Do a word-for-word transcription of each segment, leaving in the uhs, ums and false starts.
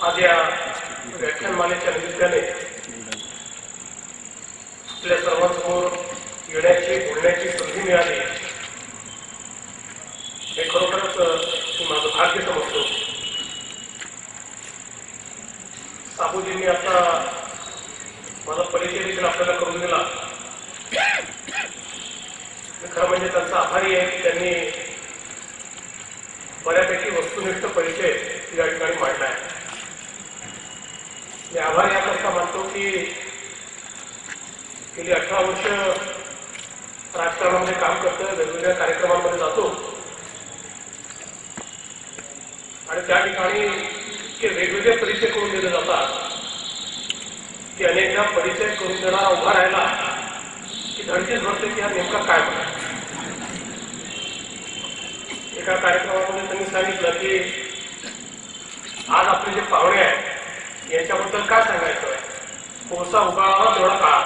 आज या व्याख्यानमालेच्या निमित्ताने आपल्या सर्वांसमोर येण्याची बोलण्याची संधी मिळाली हे खरोखरच मी माझं भाग्य समजतो. साबूजींनी आता माझा परिचय देखील आपल्याला करून दिला. खरं म्हणजे त्यांचा आभारी आहे की त्यांनी बऱ्यापैकी वस्तुनिष्ठ परिचय या ठिकाणी मांडला आहे. मी आभार याकरता मानतो की गेली अठरा वर्ष राजकारणामध्ये काम करतोय, वेगवेगळ्या कार्यक्रमांमध्ये जातो आणि त्या ठिकाणी इतके वेगवेगळे परिचय करून दिले जातात की अनेकदा परिचय करून देणारा उभा राहिला की धडकीच भरते की हा नेमका काय म्हणा. एका कार्यक्रमामध्ये त्यांनी सांगितलं की आज आपले जे पाहुणे आहेत यांच्याबद्दल काय सांगायचं, कोळसा उगाळावा तेवढा काळ.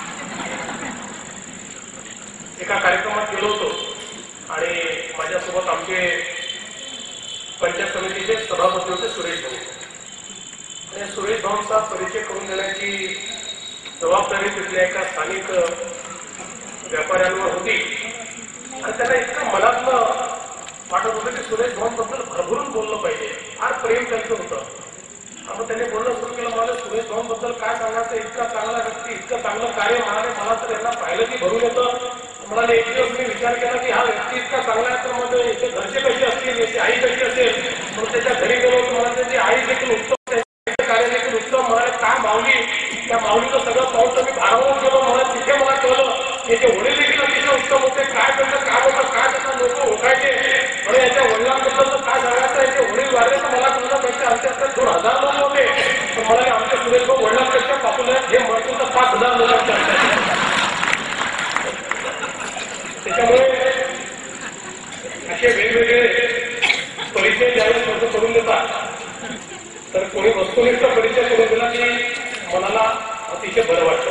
एका कार्यक्रमात गेलो होतो आणि माझ्यासोबत आमचे पंचायत समितीचे सभापती होते सुरेश भाऊ. आणि सुरेश भाऊंचा परिचय करून देण्याची जबाबदारी तिथल्या एका स्थानिक व्यापाऱ्यांवर होती आणि त्यांना इतकं मनातलं वाटत होतं की सुरेश भाऊंबद्दल भरभरून बोललं पाहिजे. फार प्रेम त्यांचं होतं. मग त्यांनी बोलणं सुरू केलं. मला सुरेश भाऊंबद्दल काय सांगायचं, इतका चांगला व्यक्ती, इतकं चांगलं कार्य म्हणाले. मला तर यांना पाहिलं की भरून येतं. मला एक दिवस मी विचार केला की हा व्यक्ती इतका चांगला आहे तर मग याचे घरचे कसे असतील, याची आई कशी असेल. मग त्याच्या घरी गेलो तर मला त्याची आई देखील उत्तम, त्याचे कार्य देखील उत्तम. म्हणाले काय माऊली, त्या माऊलीचं सगळं पाहून तर मी भारावून गेलो. मला तिथे मला कळलं याचे वडील देखील अतिशय उत्तम होते. काय त्यांचं काम होतं, काय त्यांना लोक ओळखायचे. म्हणजे याच्या वडिलांबद्दल तर काय सांगायचं, याचे वडील वाढले तर मला तुमच्यापेक्षा आमच्या आता दोन हजार लोक होते. तर मला आमच्या सुरेश भाऊ वडिलांपेक्षा पॉप्युलर हे म्हणतो तर पाच हजार लोकांच्या असतात. त्याच्यामुळे असे वेगवेगळे परिचय ज्यावेळेस लोक करून देतात तर कोणी वस्तुनिष्ठ परिचय करून दिला की मनाला अतिशय बरं वाटतं.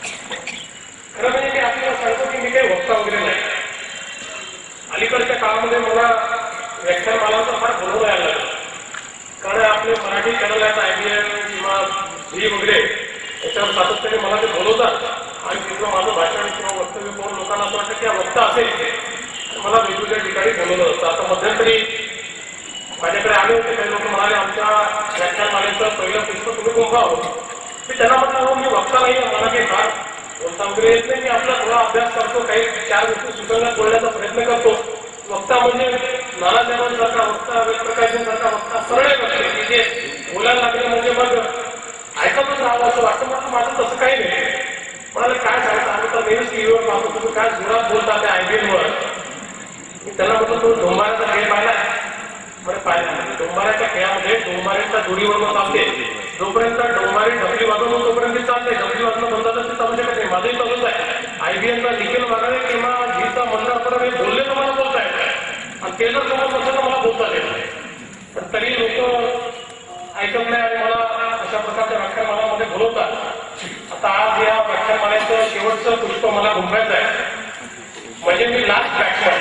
खरं म्हणजे मी आपल्याला सांगतो की मी काही वक्ता वगैरे नाही. अलीकडच्या काळामध्ये मला व्याख्यानमालांचा फार बरोबर यायला लागला. कारण आपले मराठी चॅनल आहेत, आय बी एम किंवा व्ही वगैरे याच्यावर सातत्याने मला ते बोलवतात आणि तिथलं माझं भाषण किंवा वक्तव्य पाहून लोकांना असं वाटतं की हा वक्ता असेल. मला वेगवेगळ्या ठिकाणी बोलवलं असतं. आता मध्यंतरी माझ्याकडे आले होते काही लोक, म्हणाले आमच्या व्याख्यानमालेचं पहिलं पुस्तक तुम्ही गुंफावं. मी त्यांना म्हटलं मी वक्ता नाही, मला काही फार बोलता वगैरे येत नाही. मी आपला थोडा अभ्यास करतो, काही चार गोष्टी सुचवण्यात बोलण्याचा प्रयत्न करतो. वक्ता म्हणजे नाना देवांसारखा वक्ता, वेगप्रकारच्यासारखा वक्ता सरळ नसते की जे बोलायला लागले म्हणजे मग ऐकतच राहावं असं वाटतं. मात्र माझं तसं काही नाही. म्हणाले काय सांगता, आम्ही तर नेहमीच टीव्हीवर पाहतो तुम्ही काय जोरात बोलता त्या आयबीएनवर. मी त्यांना म्हटलं तो डोंबाऱ्याचा खेळ पाहिला. बरं पाहिला. डोंबाऱ्याच्या खेळामध्ये डोंबाऱ्यांच्या दोरीवर चालते. जोपर्यंत डोंबारी ढबली वाजवून तोपर्यंत चालते. ढबली वाजवणं बंद तर चालू शकत नाही. माझंही चालूच आहे. आयबीएनचा निखिल वागावे किंवा झीचा म्हणणं आपण हे बोलले तर मला बोलता येत आणि ते जर समोर नसेल तर मला बोलता येत नाही. पण तरी लोक ऐकत नाही आणि मला अशा प्रकारच्या व्याख्यानमालामध्ये बोलवतात. आता आज या व्याख्यानमालेचं शेवटचं पुष्प मला गुंफायचं आहे. म्हणजे मी लास्ट बॅट्समॅन.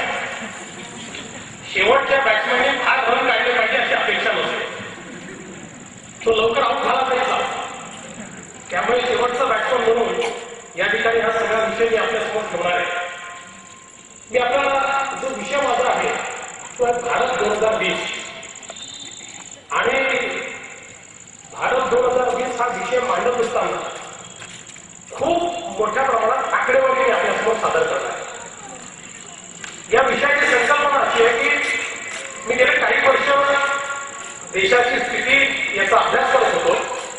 शेवटच्या बॅट्समॅनने फार रन काढले पाहिजे अशी अपेक्षा नसते. तो लवकर आऊट झाला पाहिजे. त्यामुळे शेवटचा बॅट्समॅन म्हणून या ठिकाणी हा सगळा विषय मी आपल्यासमोर ठेवणार आहे. मी आपल्याला जो विषय माझा आहे तो आहे भारत दोन हजार वीस. आणि भारत दोन हजार वीस हा विषय मांडत असताना खूप मोठ्या प्रमाणात आकडेवारी मी आपल्यासमोर सादर करणार आहे. या विषयाची संकल्पना अशी आहे की मी गेले काही वर्ष देशाची स्थिती याचा अभ्यास करत होतो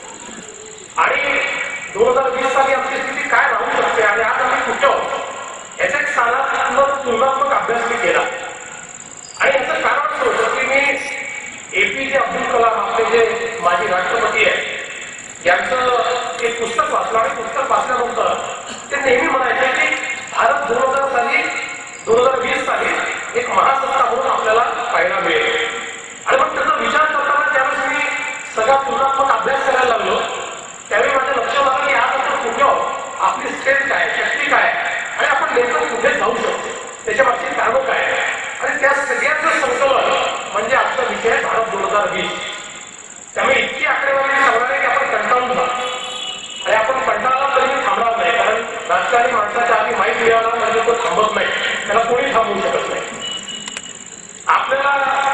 आणि दोन हजार वीस साली आमची स्थिती काय राहू शकते आणि आज आम्ही कुठे आहोत याचा एक साधारण तुलनात्मक अभ्यास मी केला. आणि याचं कारण असं होतं की मी एपीजे अब्दुल कलाम आपले जे माजी राष्ट्रपती आहेत यांचं एक पुस्तक वाचलं आणि पुस्तक वाचल्यानंतर ते नेहमी म्हणायचे की भारत दोन हजार साली दोन हजार वीस साली एक महासत्ता म्हणून आपल्याला पाहायला मिळेल. आणि मग त्याचा विचार करताना त्यावेळेस मी सगळा तुलनात्मक अभ्यास करायला लागलो. त्यावेळी माझ्या लक्षात आलं की आज आपण कुठे आहोत, आपली स्ट्रेंथ काय, शक्ती काय आणि आपण नेमकं कुठे जाऊ शकतो, त्याच्या मागची कारणं काय. आणि त्या सगळ्यांचं संकलन म्हणजे आजचा विषय भारत दोन हजार वीस. त्यामुळे इतकी आकडेवारी सांगणार आहे की आपण कंटाळून जा आणि आपण कंटाळला तरी थांबणार नाही, कारण राजकारणी माणसाच्या आधी माहीत मिळाला म्हणजे तो थांबत नाही, त्याला कोणी थांबवू शकत नाही. आपल्याला